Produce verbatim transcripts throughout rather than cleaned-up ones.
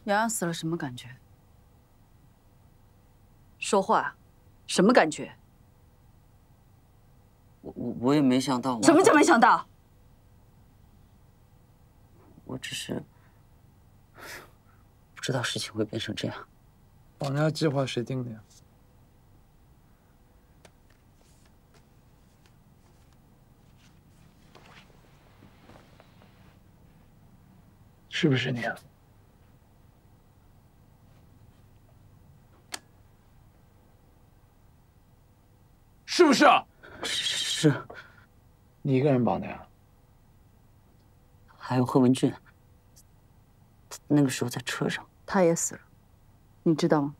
洋洋死了什么感觉？说话，什么感觉？ 我我我也没想到。 什么叫没想到？ 我只是不知道事情会变成这样。 绑架计划谁定的呀？是不是你啊？是不是啊？ 是。是。 你一个人绑的呀？ 还有贺文俊，他那个时候在车上， 他也死了，你知道吗？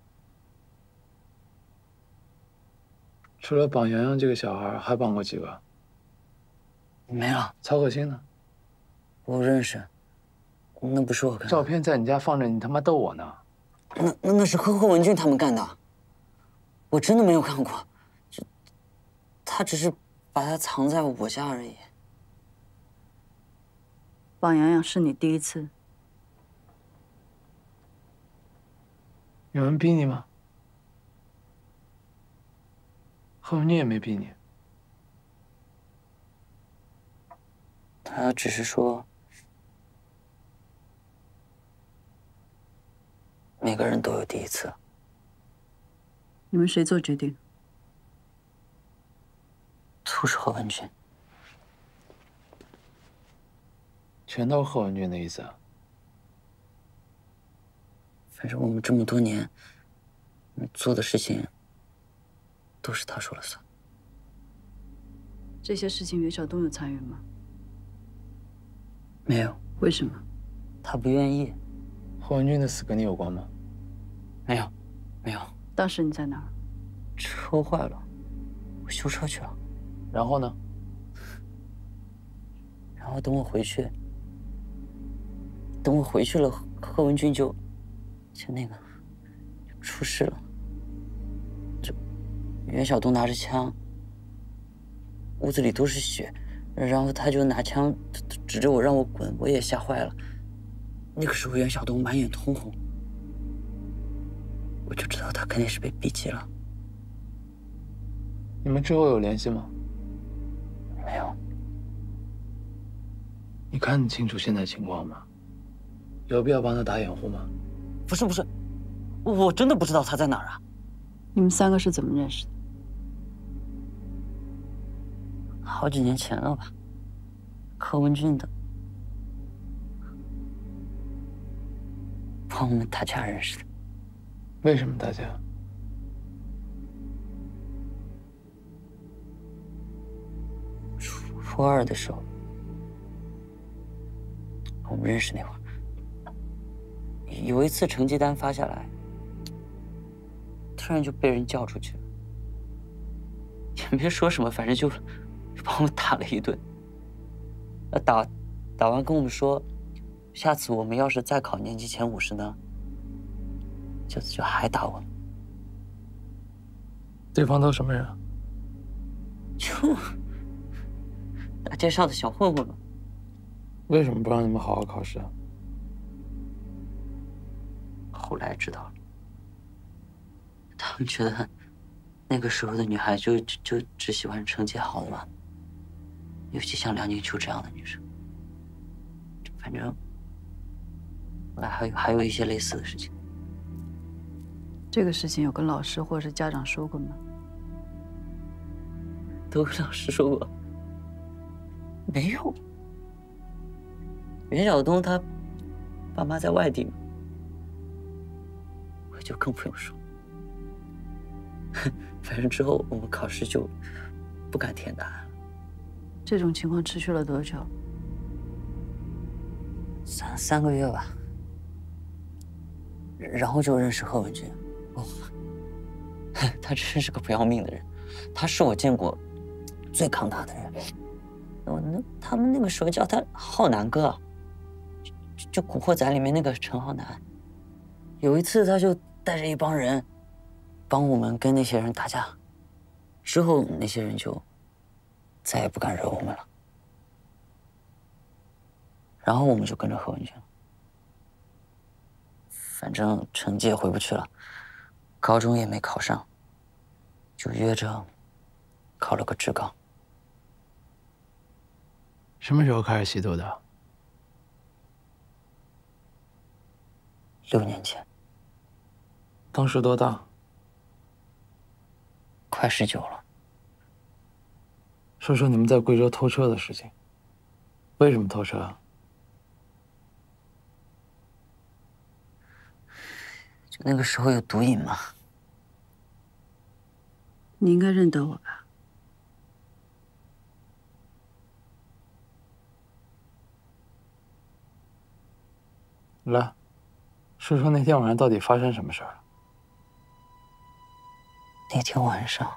除了绑洋洋这个小孩，还绑过几个？ 没了。 曹可欣呢？ 我认识，那不是我干的。 照片在你家放着，你他妈逗我呢？ 那那那是和贺文俊他们干的，我真的没有干过，就他只是把他藏在我家而已。 绑洋洋是你第一次？ 有人逼你吗？贺文俊也没逼你。 他只是说，每个人都有第一次。 你们谁做决定？ 都是贺文俊。 全都是贺文俊的意思啊？ 反正我们这么多年做的事情，都是他说了算。 这些事情袁晓东有参与吗？ 没有。 为什么？ 他不愿意。 贺文俊的死跟你有关吗？ 没有，没有。 当时你在哪儿？ 车坏了，我修车去了。 然后呢？ 然后等我回去，等我回去了，贺文俊就就那个就出事了。就袁晓东拿着枪，屋子里都是血，然后他就拿枪指着我让我滚，我也吓坏了。那个时候袁晓东满眼通红，我就知道他肯定是被逼急了。 你们之后有联系吗？ 没有。 你看得清楚现在情况吗？有必要帮他打掩护吗？ 不是不是，我真的不知道他在哪儿啊。 你们三个是怎么认识的？ 好几年前了吧，柯文俊的，帮我们打架认识的。 为什么打架？ 初初二的时候，我们认识那会儿，有一次成绩单发下来，突然就被人叫出去了，也没说什么，反正就把我们打了一顿。那打打完跟我们说，下次我们要是再考年级前五十呢，就就还打我们。 对方都什么人啊？ 就大街上的小混混嘛。 为什么不让你们好好考试啊？ 后来知道了，他们觉得那个时候的女孩就就就只喜欢成绩好的嘛，尤其像梁静秋这样的女生。反正后来还有还有一些类似的事情。 这个事情有跟老师或者是家长说过吗？ 都跟老师说过，没用。袁晓东他爸妈在外地嘛，我就更不用说。反正之后我们考试就不敢填答案了。 这种情况持续了多久？ 三三个月吧。然后就认识贺文俊。哦，他真是个不要命的人，他是我见过最扛打的人。我那他们那个时候叫他浩南哥，就就《古惑仔》里面那个陈浩南。有一次他就带着一帮人帮我们跟那些人打架，之后那些人就再也不敢惹我们了。然后我们就跟着贺文俊了。 反正成绩也回不去了，高中也没考上，就约着考了个职高。 什么时候开始吸毒的？ 六年前。 当时多大？ 快十九了。 说说你们在贵州偷车的事情。为什么偷车？ 就那个时候有毒瘾嘛。 你应该认得我吧？ 来，说说那天晚上到底发生什么事儿了？ 那天晚上，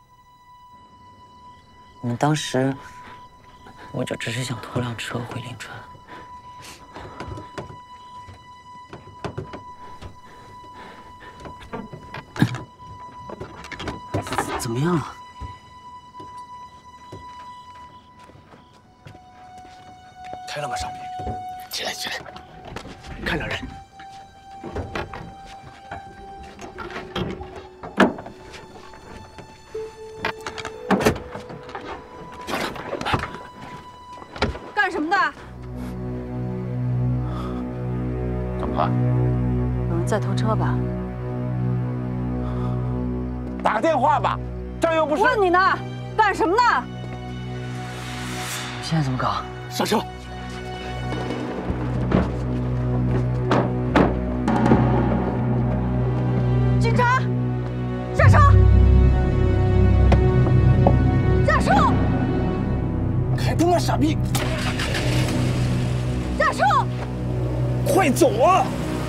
我们当时，我就只是想偷辆车回临川。怎么样了？ 开了吗，少平？起来，起来，看着人。 干什么的？ 怎么了？ 有人在偷车吧？ 打个电话吧，这儿又不是。 问你呢，干什么呢？ 现在怎么搞？ 上车。 警察，下车！下车！ 开灯啊，傻逼！ 下车！ 快走啊！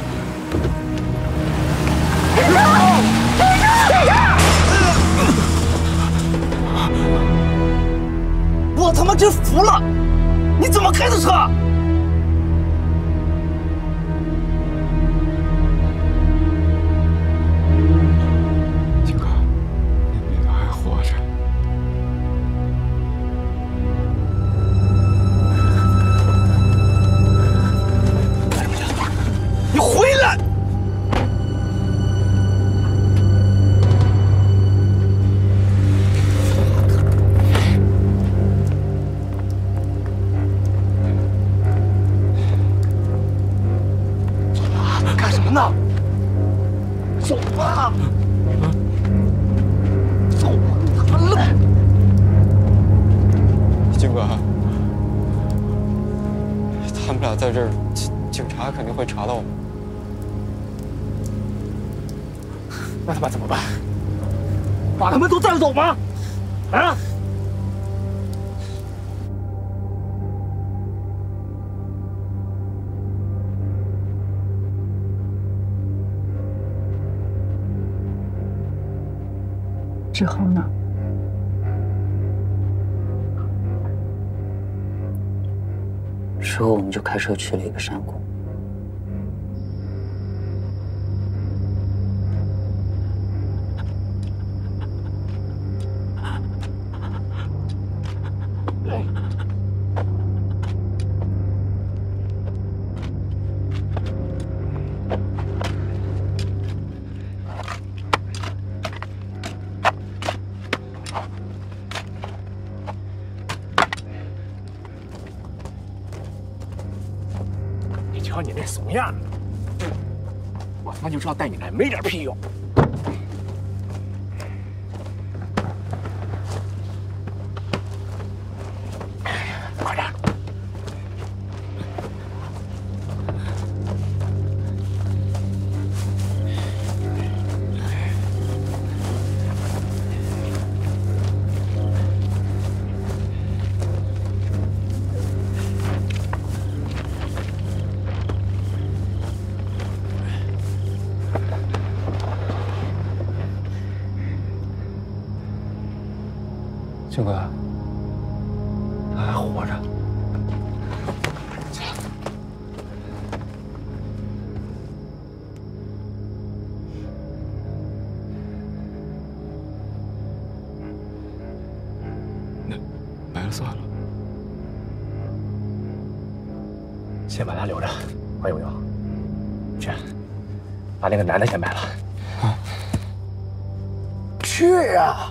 停车！停车！停车！ 我他妈真服了！你怎么开的车？ 金哥，你你还活着。 干什么去？你回来！干什么呢？走吧！走吧！他妈愣！ 金哥，他们俩在这儿，警警察肯定会查到我们。 那他妈怎么办？把他们都带走吗？啊！ 之后呢？ 之后我们就开车去了一个山谷。 你瞧你那怂样，我他妈就知道带你来没点屁用。快点！ 金哥，他还活着。那埋了算了。 先把他留着，黄有有，去。 把那个男的先埋了。啊！去呀！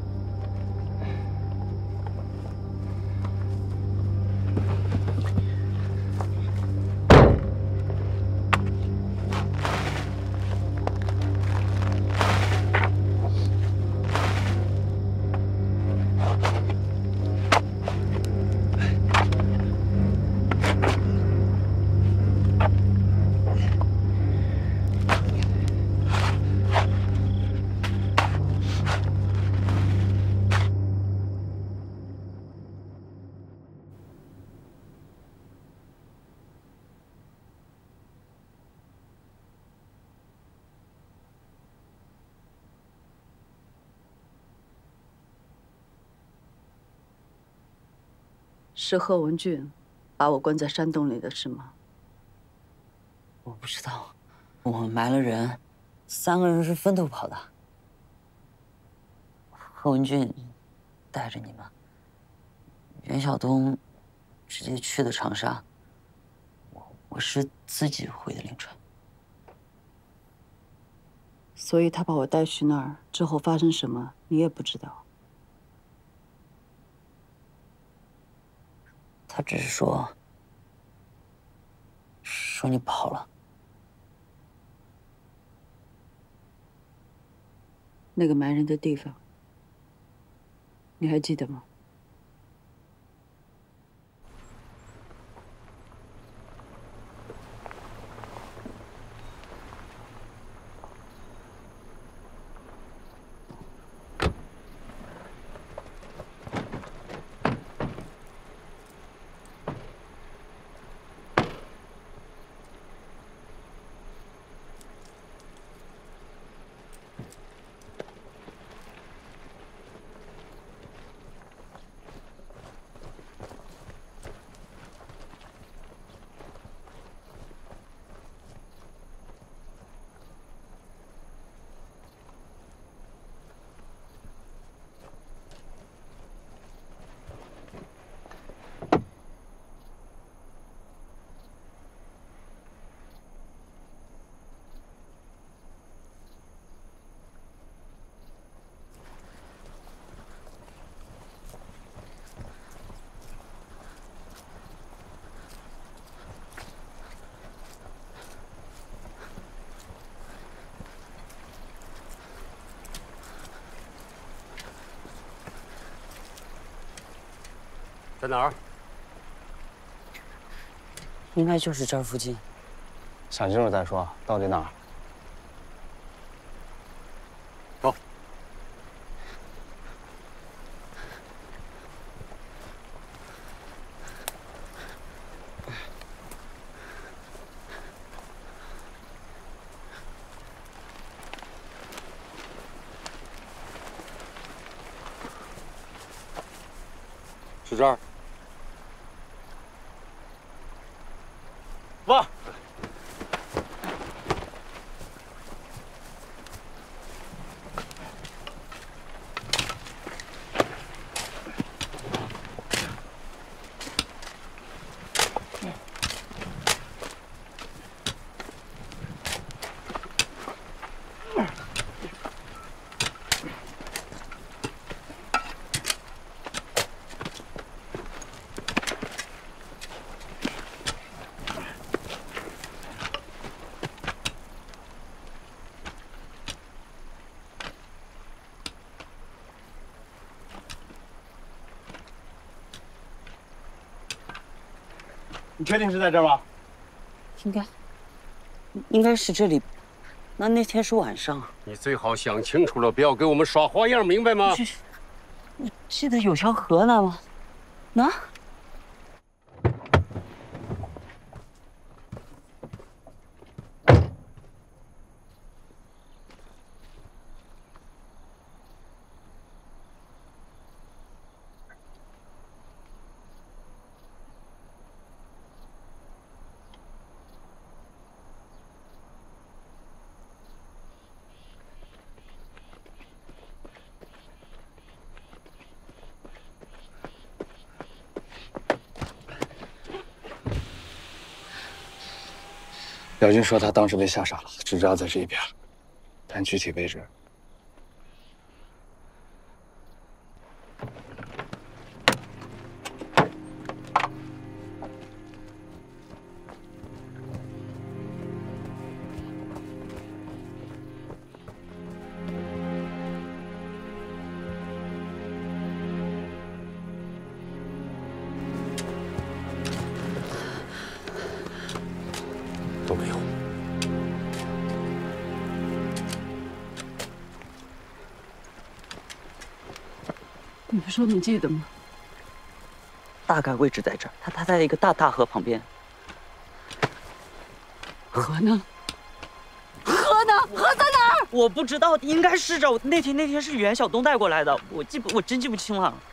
是贺文俊把我关在山洞里的是吗？ 我不知道，我们埋了人，三个人是分头跑的。贺文俊带着你们，袁晓东直接去的长沙，我我是自己回的临川。 所以他把我带去那儿之后发生什么，你也不知道。 他只是说，说你跑了。 那个埋人的地方，你还记得吗？ 在哪儿？ 应该就是这儿附近。 想清楚再说，到底哪儿？ 走。是这儿。挖。你确定是在这儿吗？ 应该，应该是这里。那那天是晚上。 你最好想清楚了，不要给我们耍花样，明白吗？ 我记得有条河呢吗？那。 廖军说他当时被吓傻了，只知道在这边，但具体位置…… 都没有。 你说你记得吗？ 大概位置在这儿，他他在一个大大河旁边。 河呢？河呢？河在哪儿？ 我不知道，应该是这。那天那天是袁晓东带过来的，我记不，我真记不清了。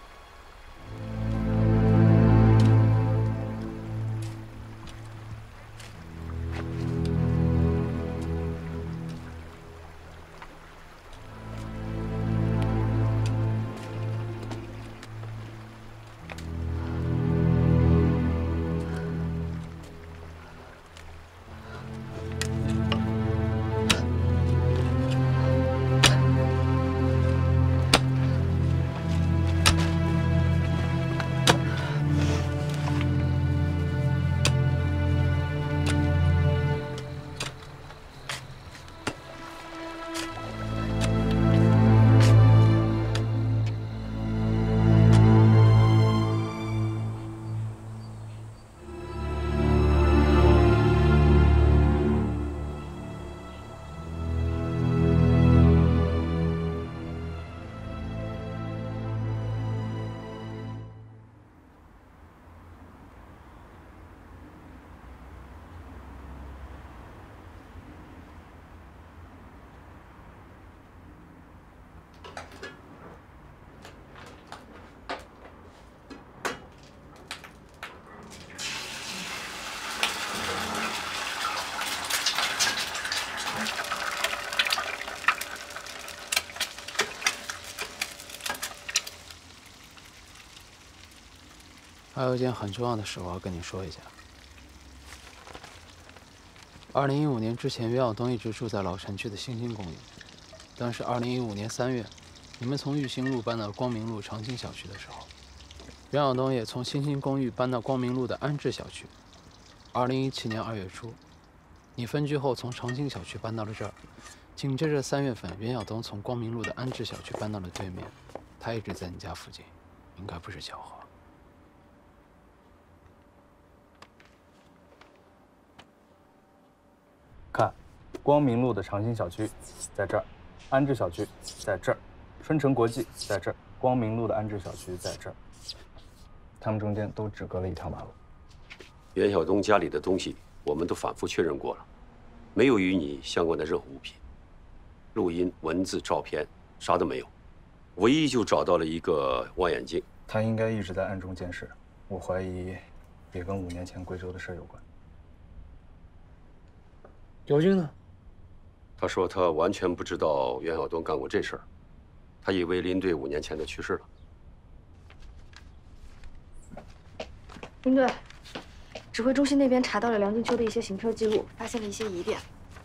还有一件很重要的事，我要跟你说一下。二零一五年之前，袁晓东一直住在老城区的新兴公寓，但是二零一五年三月，你们从玉兴路搬到光明路长青小区的时候，袁晓东也从新兴公寓搬到光明路的安置小区。二零一七年二月初，你分居后从长青小区搬到了这儿，紧接着三月份，袁晓东从光明路的安置小区搬到了对面，他一直在你家附近，应该不是巧合。 看，光明路的长兴小区在这儿，安置小区在这儿，春城国际在这儿，光明路的安置小区在这儿，他们中间都只隔了一条马路。 袁晓东家里的东西我们都反复确认过了，没有与你相关的任何物品，录音、文字、照片啥都没有，唯一就找到了一个望远镜。 他应该一直在暗中监视，我怀疑也跟五年前贵州的事有关。 姚军呢？ 他说他完全不知道袁晓东干过这事儿，他以为林队五年前的去世了。 林队，指挥中心那边查到了梁静秋的一些行车记录，发现了一些疑点。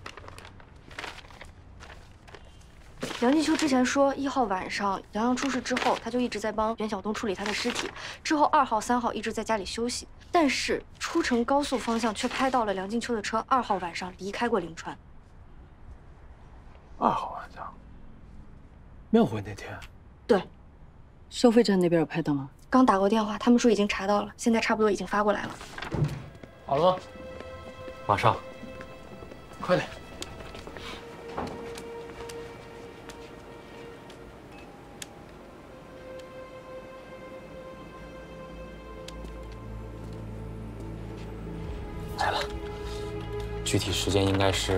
梁静秋之前说，一号晚上杨洋出事之后，他就一直在帮袁晓东处理他的尸体，之后二号、三号一直在家里休息。 但是出城高速方向却拍到了梁静秋的车二号晚上离开过临川。 二号晚上，庙会那天。 对， 收费站那边有拍到吗？ 刚打过电话，他们说已经查到了，现在差不多已经发过来了。 好了吗？ 马上， 快点。 来了，具体时间应该是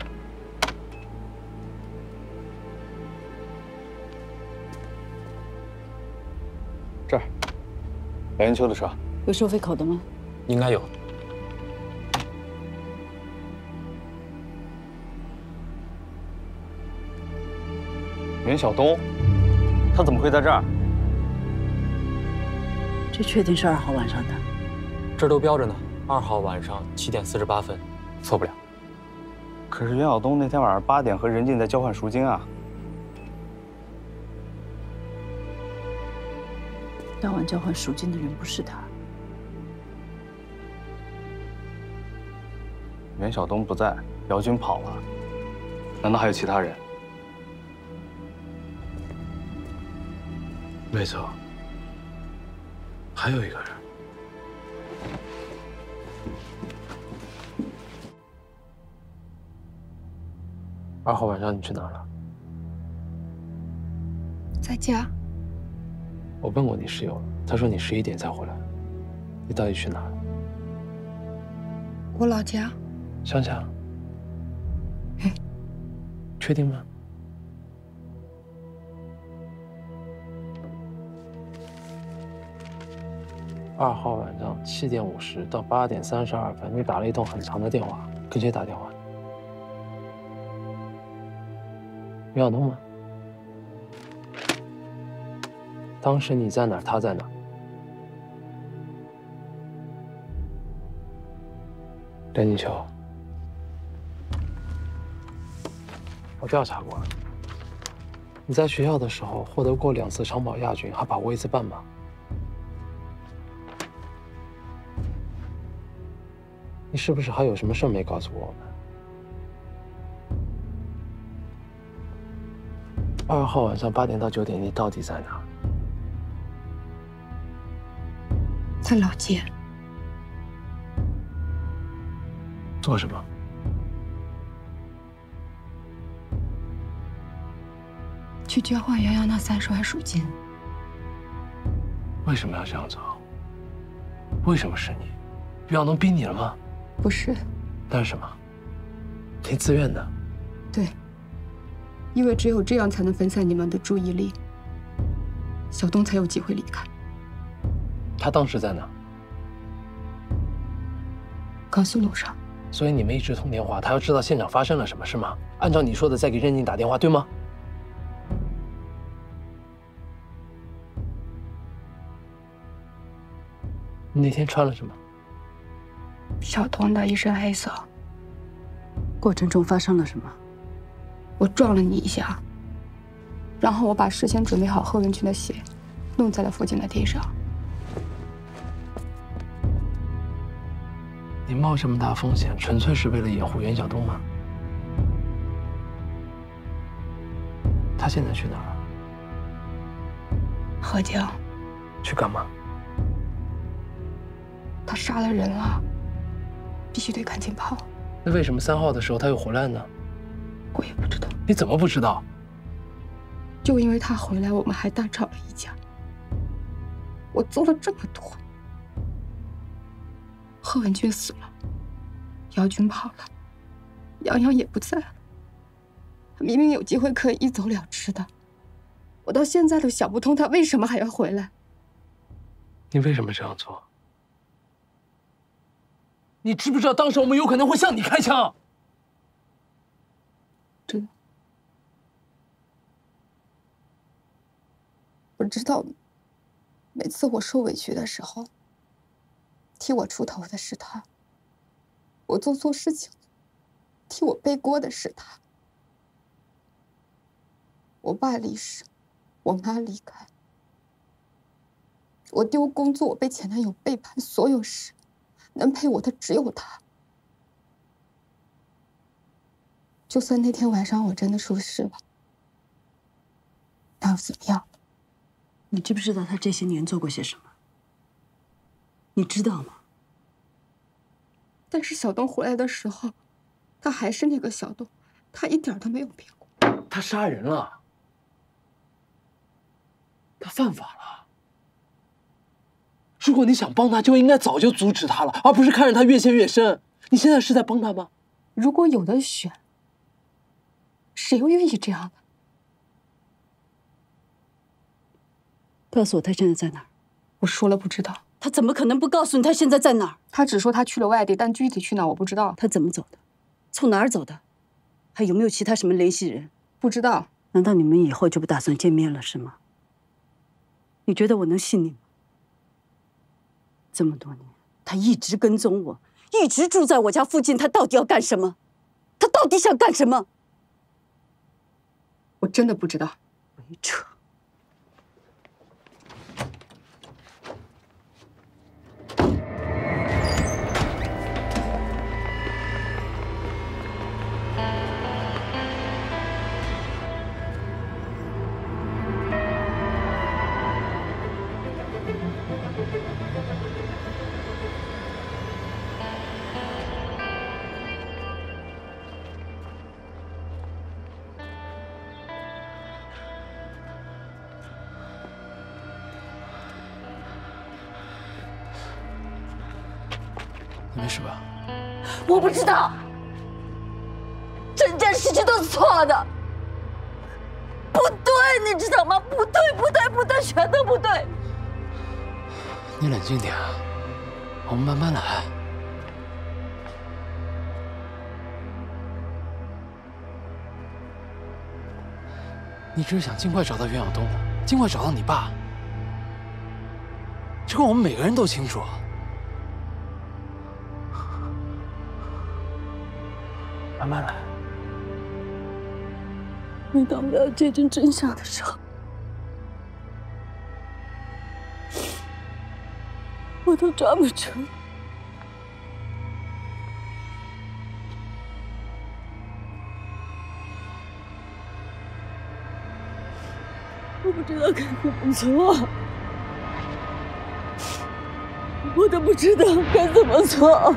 这儿，梁金秋的车有收费口的吗？ 应该有。 袁晓东，他怎么会在这儿？ 这确定是二号晚上的？ 这儿都标着呢。 二号晚上七点四十八分， 错不了。可是袁晓东那天晚上八点和任静在交换赎金啊。 当晚交换赎金的人不是他。 袁晓东不在，姚军跑了，难道还有其他人？ 没错，还有一个人。二号晚上你去哪儿了？ 在家。 我问过你室友了，他说你十一点才回来。你到底去哪儿？ 我老家。 乡下。 嗯。 确定吗？二号晚上七点五十到八点三十二分，你打了一通很长的电话，跟谁打电话？袁晓东吗？当时你在哪儿？他在哪儿？梁锦秋，我调查过了，你在学校的时候获得过两次长跑亚军，还跑过一次半马。你是不是还有什么事没告诉我们？二号晚上八点到九点，你到底在哪？ 在老街。 做什么？ 去交换洋洋那三十万赎金。 为什么要这样做？为什么是你？袁晓东逼你了吗？ 不是。 那是什么？你自愿的。 对。因为只有这样才能分散你们的注意力，小东才有机会离开。 他当时在哪？ 高速路上。 所以你们一直通电话，他要知道现场发生了什么，是吗？按照你说的，再给任静打电话，对吗？你那天穿了什么？ 小东的一身黑色。 过程中发生了什么？ 我撞了你一下，然后我把事先准备好贺文群的血弄在了附近的地上。 你冒这么大风险，纯粹是为了掩护袁晓东吗？他现在去哪儿了？ 河江。 去干嘛？ 他杀了人了，必须得赶紧跑。 那为什么三号的时候他又回来呢？ 我也不知道。 你怎么不知道？ 就因为他回来，我们还大吵了一架。我做了这么多，贺文君死了，姚军跑了，洋洋也不在了。他明明有机会可以一走了之的，我到现在都想不通他为什么还要回来。 你为什么这样做？你知不知道当时我们有可能会向你开枪？ 知道。我知道，每次我受委屈的时候，替我出头的是他；我做错事情，替我背锅的是他。我爸离世，我妈离开，我丢工作，我被前男友背叛，所有事，能陪我的只有他。就算那天晚上我真的出事了，那又怎么样？ 你知不知道他这些年做过些什么？你知道吗？ 但是小东回来的时候，他还是那个小东，他一点都没有变过。 他杀人了，他犯法了。如果你想帮他，就应该早就阻止他了，而不是看着他越陷越深。你现在是在帮他吗？ 如果有的选，谁又愿意这样呢？ 告诉我他现在在哪儿？ 我说了不知道。 他怎么可能不告诉你他现在在哪儿？ 他只说他去了外地，但具体去哪我不知道。 他怎么走的？从哪儿走的？还有没有其他什么联系人？ 不知道。 难道你们以后就不打算见面了是吗？你觉得我能信你吗？这么多年，他一直跟踪我， 一直住在我家附近，他到底要干什么？他到底想干什么？ 我真的不知道。 没扯。 你没事吧？ 我不知道，整件事情都是错的，不对，你知道吗？不对，不对，不对，全都不对。 你冷静点啊，我们慢慢来。你只是想尽快找到袁晓东，尽快找到你爸，这个我们每个人都清楚。慢慢来。 每当我要接近真相的时候，我都抓不住。我不知道该怎么做，我都不知道该怎么做。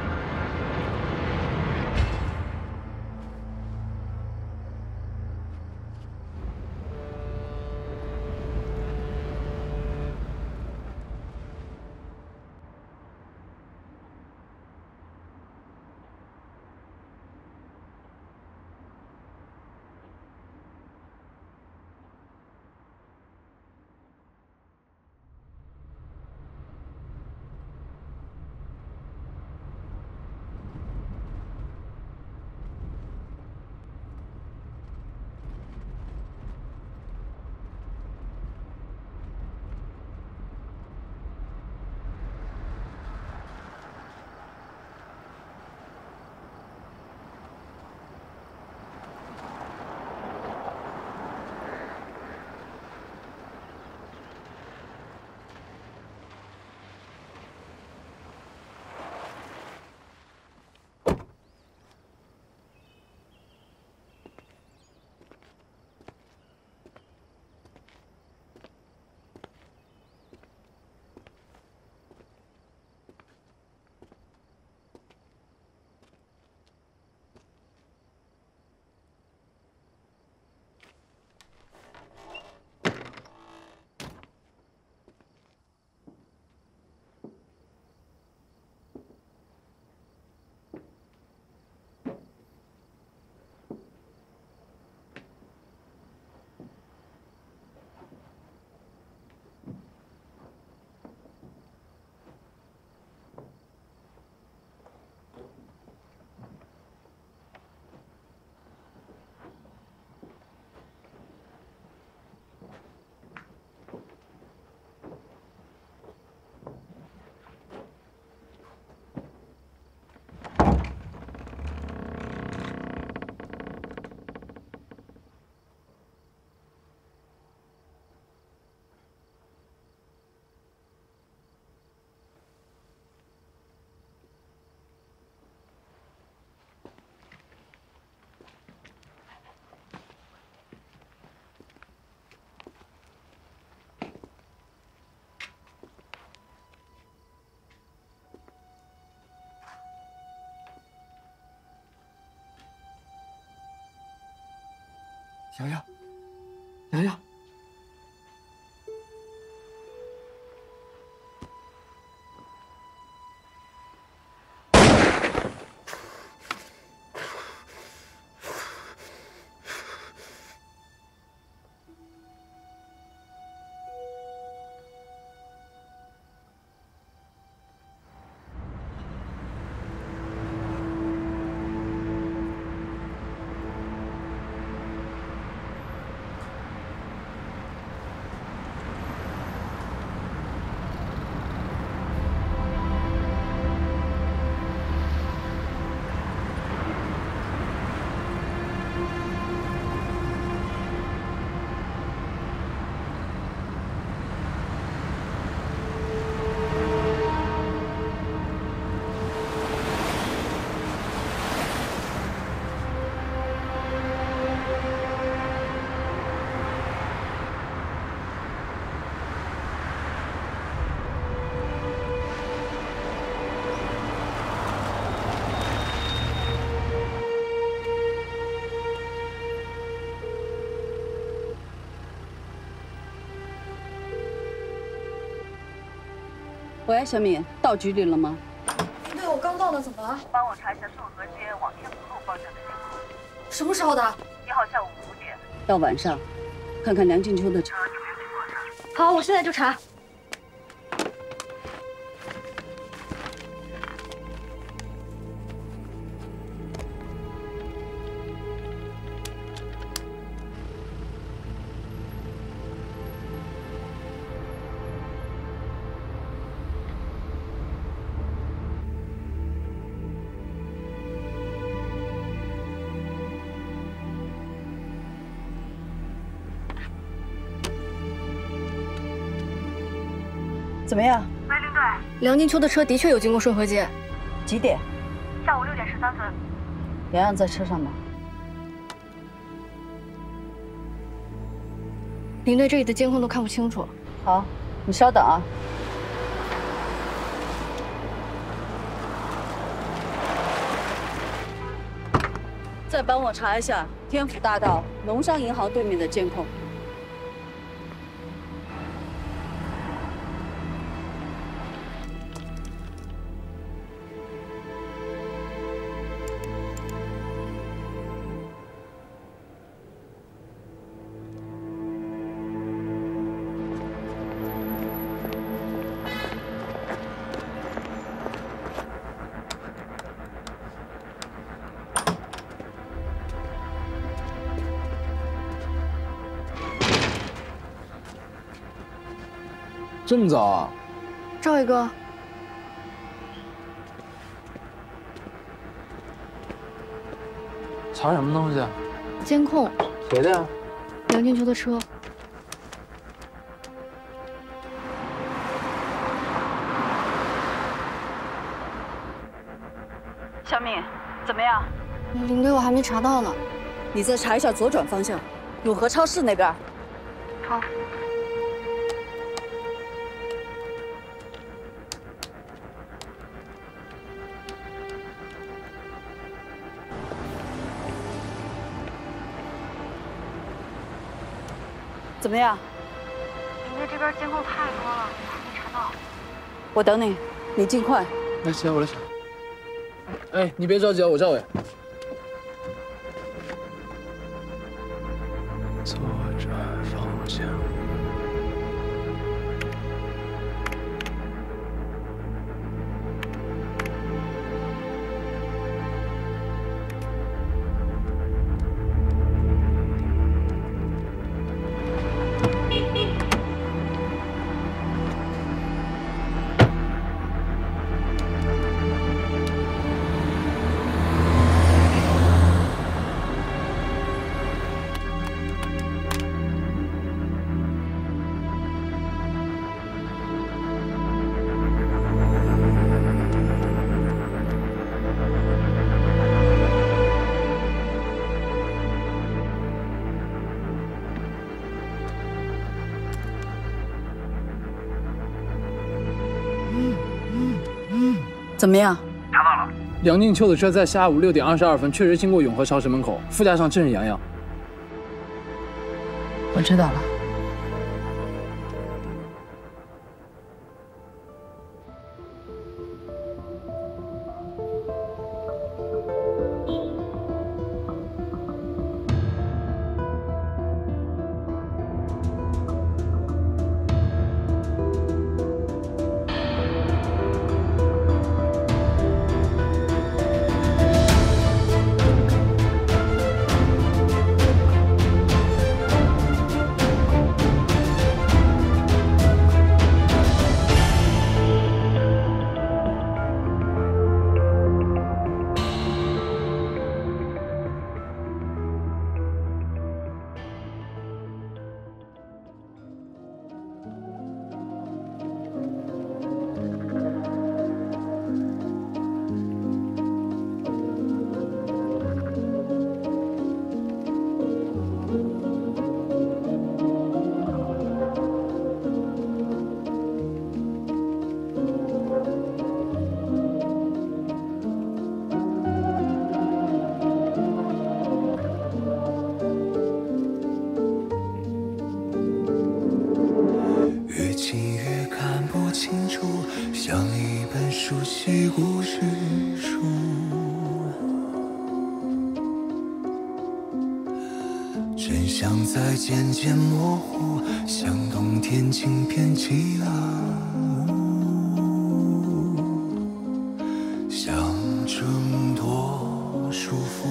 洋洋，洋洋， 喂，小敏，到局里了吗？ 对，我刚到的，怎么了？ 帮我查一下顺河街往天福路方向的监控。 什么时候的？ 一号下午五点。 到晚上，看看梁静秋的车。 好，我现在就查。 怎么样？ 卫灵队， 梁静秋的车的确有经过顺河街， 几点？ 下午六点十三分。 洋洋在车上吗？ 林队，这里的监控都看不清楚。 好，你稍等啊。再帮我查一下天府大道农商银行对面的监控。 这么早啊？ 赵伟哥， 查什么东西？ 监控。 谁的呀？ 梁静秋的车。 小敏，怎么样？ 林队，我还没查到呢。 你再查一下左转方向，永和超市那边。 好。 怎么样？ 林队这边监控太多了，我还没查到。 我等你，你尽快。 来，姐，我来查。哎，你别着急啊，我赵伟。左转方向。 怎么样？ 查到了。 梁静秋的车在下午六点二十二分确实经过永和超市门口，副驾上正是洋洋。 我知道了。 起故事书，真相在渐渐模糊，像冬天轻片起了雾，想挣脱束缚，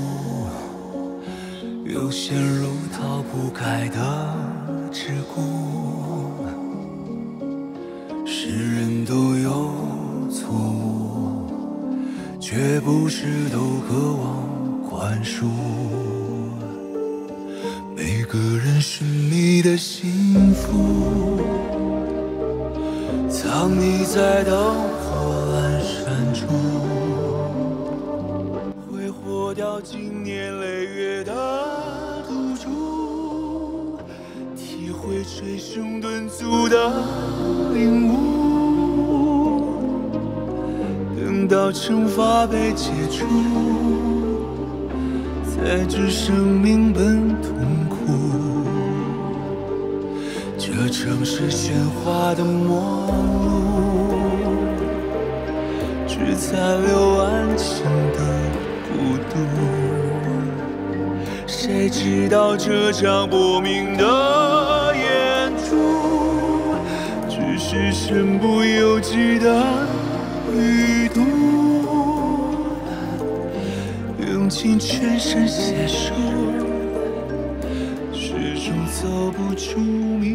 又陷入逃不开的桎梏。是人都有错误，却不是都渴望宽恕。每个人神秘的幸福，藏匿在灯火阑珊处，挥霍掉经年累月的赌注，体会捶胸顿足的领悟。等到惩罚被解除，才知生命本痛苦。这城市喧哗的陌路，只残留安静的孤独。谁知道这场莫名的演出，只是身不由己的旅途，用尽全身解数，始终走不出迷